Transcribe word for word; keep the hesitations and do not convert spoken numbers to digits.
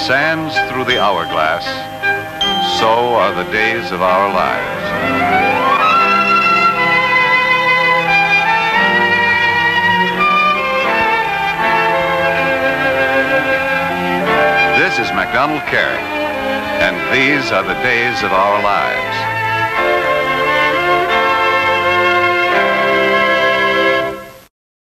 sands through the hourglass, so are the days of our lives. This is MacDonald Carey, and these are the days of our lives.